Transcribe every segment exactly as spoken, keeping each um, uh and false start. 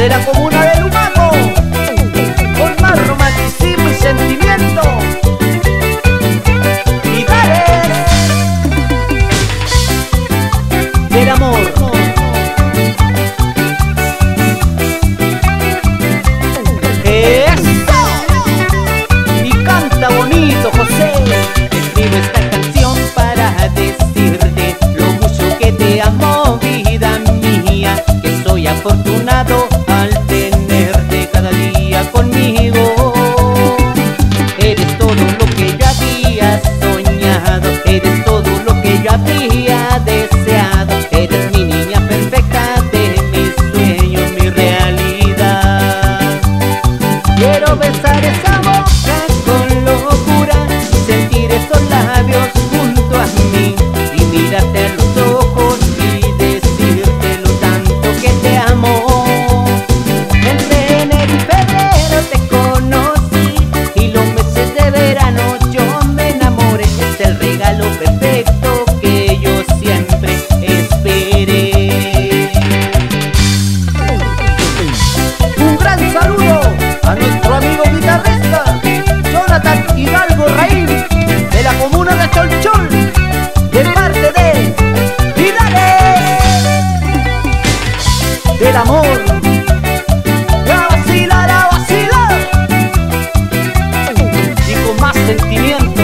de la comuna de Lumaco, con más romanticismo y sentimiento. Y dale del amor. ¡Eso! Y canta bonito, José. Escribo esta canción para decirte lo mucho que te amo, vida mía, que soy afortunado al tenerte cada día conmigo. Eres todo lo que yo había soñado, eres todo lo que yo había deseado, eres mi niña perfecta de mis sueños, mi realidad. Quiero besar esa boca con locura, sentir esos labios junto a mí y mirarte a los ojos y decirte lo tanto que te amo. Entre enero y febrero te conocí y los meses de verano yo me enamoré. Es el regalo perfecto que yo siempre esperé. Un gran saludo a nuestro amigo guitarrista Jonathan Hidalgo Raíz, de la comuna de Cholchol, de parte de Vidales del amor. La vacila, la vacila, y con más sentimiento.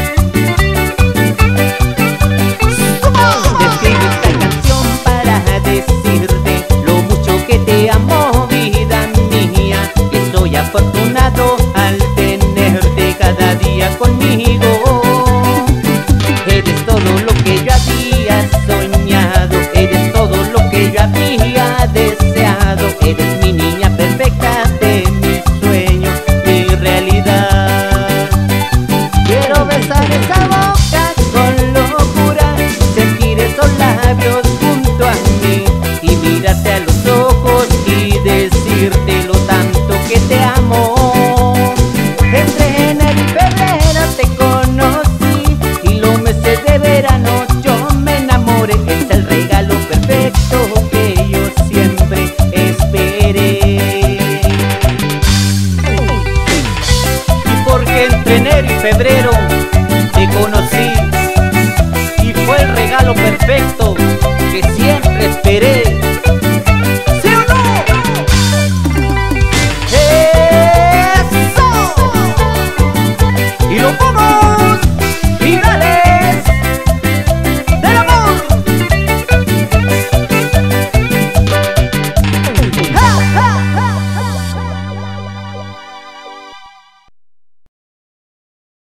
Te escribo esta canción para decirte lo mucho que te amo, vida mía, que soy afortunado al tenerte cada día conmigo. Eres todo lo que yo había soñado, eres todo lo que yo había deseado, eres mi niña perfecta de mis sueños, mi realidad. Quiero besar esa boca con locura, sentir esos labios junto a mí y mirarte a los ojos y decirte lo tanto que te amo. Entre enero y febrero te conocí y los meses de verano yo me enamoré. Es el regalo perfecto que yo siempre esperé. Y porque entre enero y febrero te conocí y fue el regalo perfecto